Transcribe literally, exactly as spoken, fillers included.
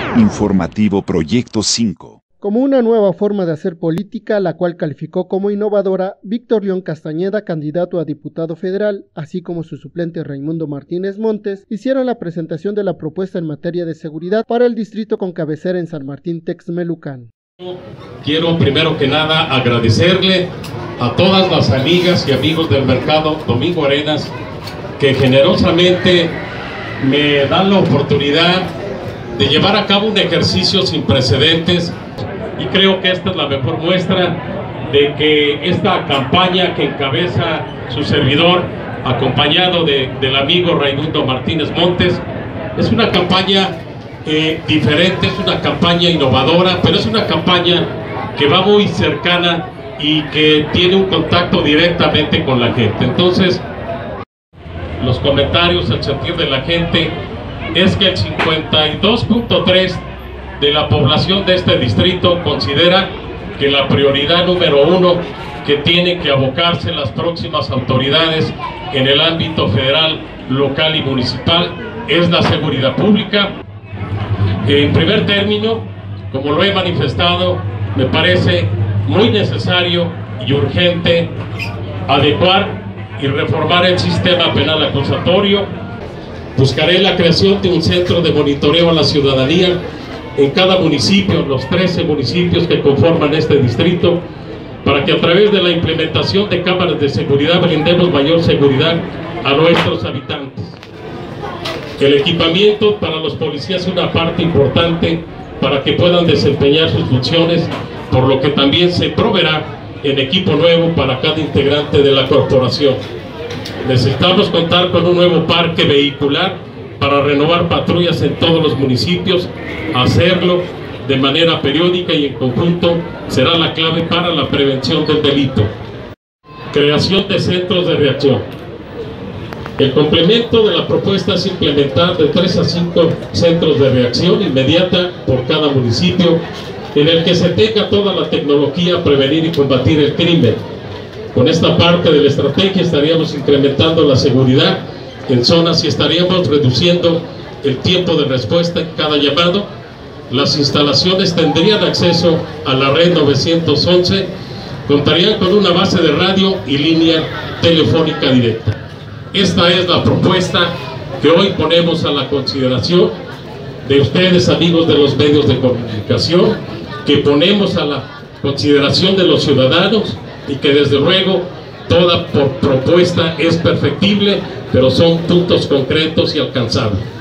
Informativo Proyecto cinco. Como una nueva forma de hacer política, la cual calificó como innovadora Víctor León Castañeda, candidato a diputado federal, así como su suplente Raimundo Martínez Montes, hicieron la presentación de la propuesta en materia de seguridad para el distrito con cabecera en San Martín Texmelucan. Quiero primero que nada agradecerle a todas las amigas y amigos del mercado Domingo Arenas que generosamente me dan la oportunidad de llevar a cabo un ejercicio sin precedentes, y creo que esta es la mejor muestra de que esta campaña que encabeza su servidor, acompañado de, del amigo Raimundo Martínez Montes, es una campaña eh, diferente, es una campaña innovadora, pero es una campaña que va muy cercana y que tiene un contacto directamente con la gente. Entonces, los comentarios, el sentir de la gente es que el cincuenta y dos punto tres de la población de este distrito considera que la prioridad número uno que tienen que abocarse las próximas autoridades en el ámbito federal, local y municipal es la seguridad pública. En primer término, como lo he manifestado, me parece muy necesario y urgente adecuar y reformar el sistema penal acusatorio. Buscaré la creación de un centro de monitoreo a la ciudadanía en cada municipio, los trece municipios que conforman este distrito, para que a través de la implementación de cámaras de seguridad brindemos mayor seguridad a nuestros habitantes. El equipamiento para los policías es una parte importante para que puedan desempeñar sus funciones, por lo que también se proveerá en equipo nuevo para cada integrante de la corporación. Necesitamos contar con un nuevo parque vehicular para renovar patrullas en todos los municipios. Hacerlo de manera periódica y en conjunto será la clave para la prevención del delito. Creación de centros de reacción. El complemento de la propuesta es implementar de tres a cinco centros de reacción inmediata por cada municipio, en el que se tenga toda la tecnología a prevenir y combatir el crimen. Con esta parte de la estrategia estaríamos incrementando la seguridad en zonas y estaríamos reduciendo el tiempo de respuesta en cada llamado. Las instalaciones tendrían acceso a la red novecientos once, contarían con una base de radio y línea telefónica directa. Esta es la propuesta que hoy ponemos a la consideración de ustedes, amigos de los medios de comunicación, que ponemos a la consideración de los ciudadanos, y que desde luego toda por propuesta es perfectible, pero son puntos concretos y alcanzables.